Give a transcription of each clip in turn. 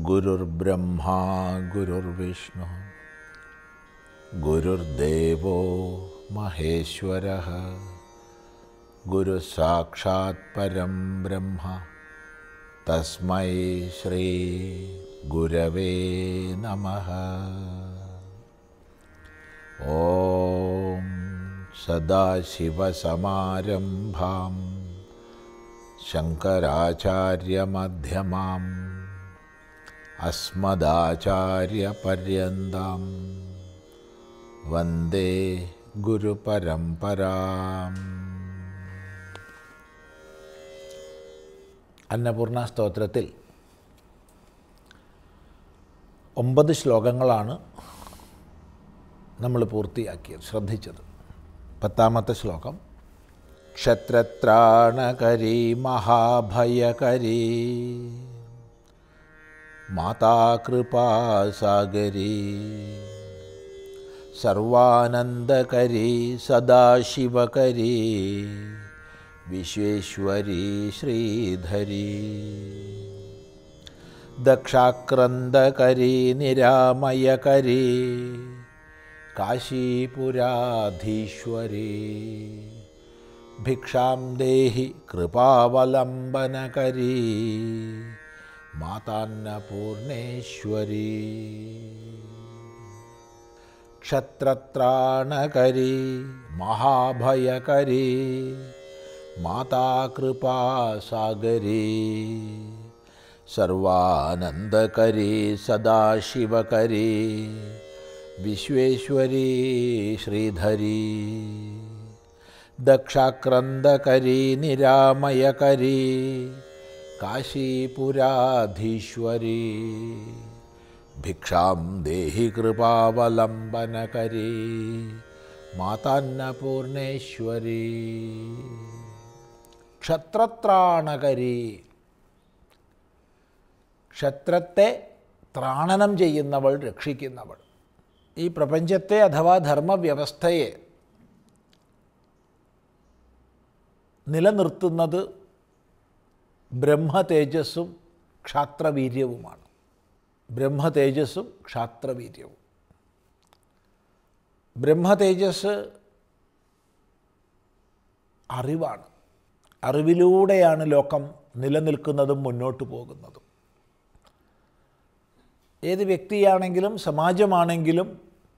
ഗുരുർബ്രഹ്മാ ഗുരുർവിഷ്ണു ഗുരുർദേവോ മഹേശ്വരഃ ഗുരുസാക്ഷാത് പരം ബ്രഹ്മ തസ്മൈ ശ്രീ ഗുരവേ നമഃ. ഓം സദാശിവസമാരംഭാം ശങ്കരാചാര്യമധ്യമാം അസ്മദാചാര്യപര്യന്താം വന്ദേ ഗുരുപരമ്പരാം. അന്നപൂർണ സ്തോത്രത്തിൽ 9 ശ്ലോകങ്ങളാണ് നമ്മൾ പൂർത്തിയാക്കിയത്, ശ്രദ്ധിച്ചത്. 10ാമത്തെ ശ്ലോകം ക്ഷത്രത്രാണകരീ മഹാഭയകരീ മാതാകൃപാസാഗരീ സർവാനന്ദകരീ സദാശിവകരീ വിശ്വേശ്വരീ ശ്രീധരീ ദക്ഷാക്രന്ദകരീ നിരാമയകരീ കാശീപുരാധീശ്വരീ ഭിക്ഷാം ദേഹി കൃപാവലംബനകരീ മാതാന്നപൂർണേശ്വരീ ക്ഷത്രത്രാണകരീ മഹാഭയകരീ മാതാകൃപാസാഗരീ സർവാനന്ദകരീ സദാശിവകരീ വിശ്വേശ്വരീ ശ്രീധരീ ദക്ഷാക്രന്ദകരീ നിരാമയകരീ കാശീപുരാധീശ്വരീ ഭിക്ഷാം ദേഹി കൃപാവലംബനകരീ മാതാന്നപൂർണേശ്വരീ ക്ഷത്രത്രാണകരീ. ക്ഷത്രത്തെ ത്രാണനം ചെയ്യുന്നവൾ, രക്ഷിക്കുന്നവൾ. ഈ പ്രപഞ്ചത്തെ അഥവാ ധർമ്മവ്യവസ്ഥയെ നിലനിർത്തുന്നത് ബ്രഹ്മതേജസ്സും ക്ഷാത്രവീര്യവുമാണ്. ബ്രഹ്മതേജസ്സും ക്ഷാത്രവീര്യവും. ബ്രഹ്മതേജസ് അറിവാണ്. അറിവിലൂടെയാണ് ലോകം നിലനിൽക്കുന്നതും മുന്നോട്ട് പോകുന്നതും. ഏത് വ്യക്തിയാണെങ്കിലും സമാജമാണെങ്കിലും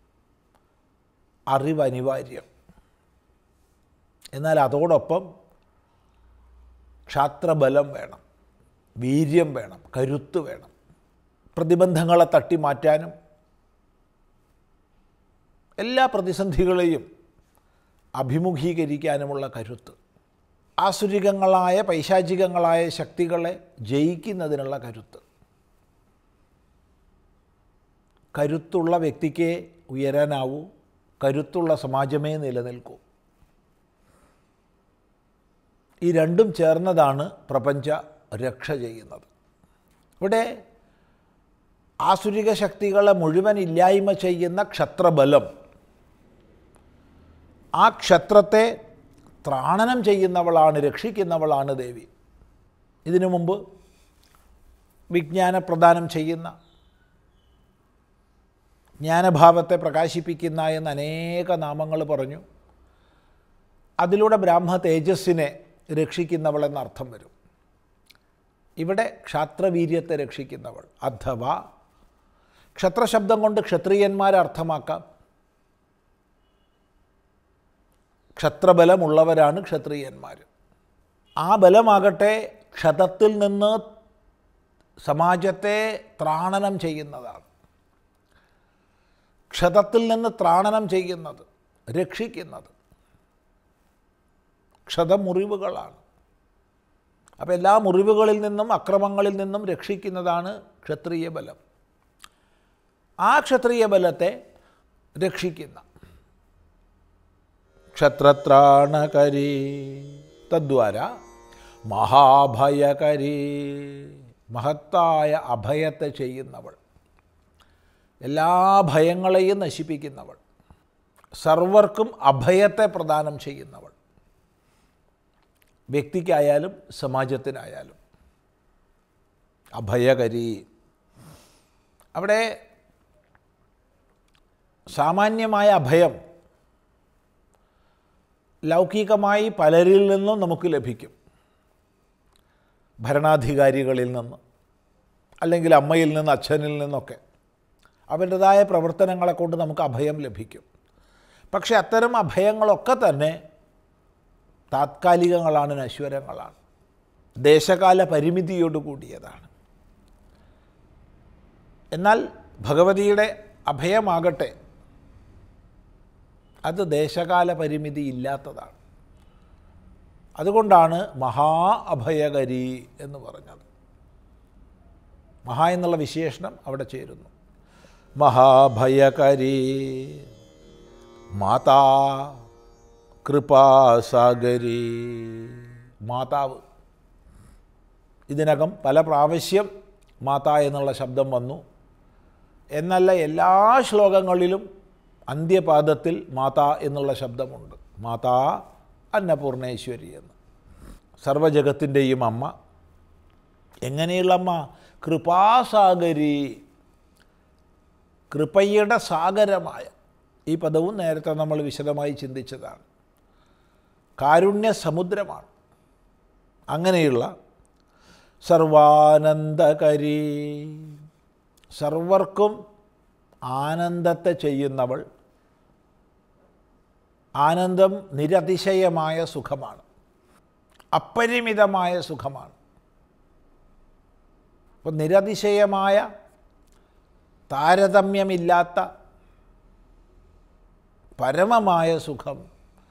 അറിവ് അനിവാര്യം. എന്നാൽ അതോടൊപ്പം ക്ഷാത്രബലം വേണം, വീര്യം വേണം, കരുത്ത് വേണം. പ്രതിബന്ധങ്ങളെ തട്ടിമാറ്റാനും എല്ലാ പ്രതിസന്ധികളെയും അഭിമുഖീകരിക്കാനുമുള്ള കരുത്ത്. ആസുരികങ്ങളായ പൈശാചികങ്ങളായ ശക്തികളെ ജയിക്കുന്നതിനുള്ള കരുത്ത്. കരുത്തുള്ള വ്യക്തിക്ക് ഉയരാനാവൂ, കരുത്തുള്ള സമാജമേ നിലനിൽക്കൂ. ഈ രണ്ടും ചേർന്നതാണ് പ്രപഞ്ച രക്ഷ ചെയ്യുന്നത്. ഇവിടെ ആസുരിക ശക്തികളെ മുഴുവൻ ഇല്ലായ്മ ചെയ്യുന്ന ക്ഷത്രബലം, ആ ക്ഷത്രത്തെ ത്രാണനം ചെയ്യുന്നവളാണ്, രക്ഷിക്കുന്നവളാണ് ദേവി. ഇതിനു മുമ്പ് വിജ്ഞാനപ്രദാനം ചെയ്യുന്ന, ജ്ഞാനഭാവത്തെ പ്രകാശിപ്പിക്കുന്ന എന്ന് അനേക നാമങ്ങൾ പറഞ്ഞു. അതിലൂടെ ബ്രാഹ്മ തേജസ്സിനെ രക്ഷിക്കുന്നവളെന്നർത്ഥം വരും. ഇവിടെ ക്ഷാത്രവീര്യത്തെ രക്ഷിക്കുന്നവൾ, അഥവാ ക്ഷത്രശബ്ദം കൊണ്ട് ക്ഷത്രിയന്മാരെ അർത്ഥമാക്കാം. ക്ഷത്രബലമുള്ളവരാണ് ക്ഷത്രിയന്മാർ. ആ ബലമാകട്ടെ ക്ഷതത്തിൽ നിന്ന് സമാജത്തെ ത്രാണനം ചെയ്യുന്നതാണ്. ക്ഷതത്തിൽ നിന്ന് ത്രാണനം ചെയ്യുന്നത്, രക്ഷിക്കുന്നത്. ക്ഷതമുറിവുകളാണ്. അപ്പോൾ എല്ലാ മുറിവുകളിൽ നിന്നും അക്രമങ്ങളിൽ നിന്നും രക്ഷിക്കുന്നതാണ് ക്ഷത്രിയ ബലം. ആ ക്ഷത്രിയ ബലത്തെ രക്ഷിക്കുന്ന ക്ഷത്രത്രാണകരീ തദ്വാര മഹാഭയകരീ, മഹത്തായ അഭയത്തെ ചെയ്യുന്നവൾ, എല്ലാ ഭയങ്ങളെയും നശിപ്പിക്കുന്നവൾ, സർവർക്കും അഭയത്തെ പ്രദാനം ചെയ്യുന്നവൾ. വ്യക്തിക്കായാലും സമാജത്തിനായാലും. അഭയകരി അവിടെ സാമാന്യമായ അഭയം ലൗകികമായി പലരിൽ നിന്നും നമുക്ക് ലഭിക്കും. ഭരണാധികാരികളിൽ നിന്ന്, അല്ലെങ്കിൽ അമ്മയിൽ നിന്ന്, അച്ഛനിൽ നിന്നൊക്കെ അവരുടേതായ പ്രവർത്തനങ്ങളെ കൊണ്ട് നമുക്ക് അഭയം ലഭിക്കും. പക്ഷെ അത്തരം അഭയങ്ങളൊക്കെ തന്നെ താത്കാലികങ്ങളാണ്, നശ്വരങ്ങളാണ്, ദേശകാല പരിമിതിയോട് കൂടിയതാണ്. എന്നാൽ ഭഗവതിയുടെ അഭയമാകട്ടെ അത് ദേശകാല പരിമിതി ഇല്ലാത്തതാണ്. അതുകൊണ്ടാണ് മഹാ അഭയകരി എന്ന് പറഞ്ഞത്. മഹാ എന്നുള്ള വിശേഷണം അവിടെ ചേരുന്നു. മഹാഭയകരി മാതാ കൃപാസാഗരി. മാതാവ്, ഇതിനകം പല പ്രാവശ്യം മാതാ എന്നുള്ള ശബ്ദം വന്നു. എന്നല്ല, എല്ലാ ശ്ലോകങ്ങളിലും അന്ത്യപാദത്തിൽ മാതാ എന്നുള്ള ശബ്ദമുണ്ട്. മാതാ അന്നപൂർണേശ്വരി എന്ന്. സർവജഗത്തിൻ്റെയും അമ്മ. എങ്ങനെയുള്ള അമ്മ? കൃപാസാഗരി, കൃപയുടെ സാഗരമായ. ഈ പദവും നേരത്തെ നമ്മൾ വിശദമായി ചിന്തിച്ചതാണ്. കാരുണ്യ സമുദ്രമാണ്. അങ്ങനെയുള്ള സർവാനന്ദകരി, സർവർക്കും ആനന്ദത്തെ ചെയ്യുന്നവൾ. ആനന്ദം നിരതിശയമായ സുഖമാണ്, അപരിമിതമായ സുഖമാണ്. അപ്പോൾ നിരതിശയമായ, താരതമ്യമില്ലാത്ത പരമമായ സുഖം,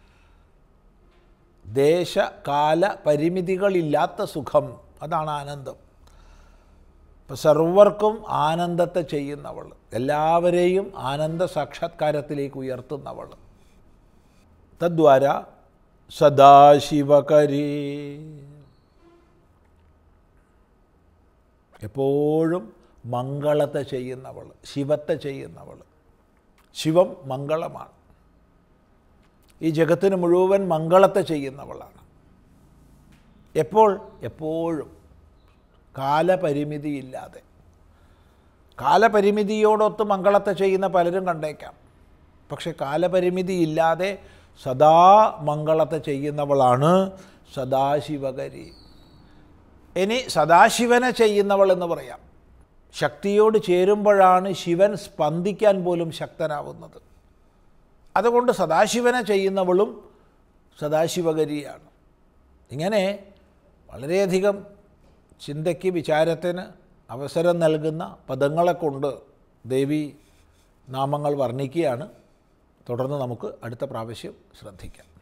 ദേശകാല പരിമിതികളില്ലാത്ത സുഖം, അതാണ് ആനന്ദം. ഇപ്പോൾ സർവർക്കും ആനന്ദത്തെ ചെയ്യുന്നവൾ, എല്ലാവരെയും ആനന്ദ സാക്ഷാത്കാരത്തിലേക്ക് ഉയർത്തുന്നവൾ. തദ്വാര സദാശിവകരി, എപ്പോഴും മംഗളത്തെ ചെയ്യുന്നവൾ, ശിവത്തെ ചെയ്യുന്നവൾ. ശിവം മംഗളമാണ്. ഈ ജഗത്തിന് മുഴുവൻ മംഗളത്തെ ചെയ്യുന്നവളാണ്. എപ്പോൾ? എപ്പോഴും, കാലപരിമിതിയില്ലാതെ. കാലപരിമിതിയോടൊത്ത് മംഗളത്തെ ചെയ്യുന്ന പലരും കണ്ടേക്കാം. പക്ഷെ കാലപരിമിതിയില്ലാതെ സദാ മംഗളത്തെ ചെയ്യുന്നവളാണ് സദാശിവകരി. ഇനി സദാശിവനെ ചെയ്യുന്നവൾ എന്ന് പറയാം. ശക്തിയോട് ചേരുമ്പോഴാണ് ശിവൻ സ്പന്ദിക്കാൻ പോലും ശക്തനാവുന്നത്. അതുകൊണ്ട് സദാശിവനെ ചെയ്യുന്നവളും സദാശിവകരിയാണ്. ഇങ്ങനെ വളരെയധികം ചിന്തയ്ക്ക്, വിചാരത്തിന് അവസരം നൽകുന്ന പദങ്ങളെ കൊണ്ട് ദേവി നാമങ്ങൾ വർണ്ണിക്കുകയാണ്. തുടർന്ന് നമുക്ക് അടുത്ത പ്രാവശ്യം ശ്രദ്ധിക്കാം.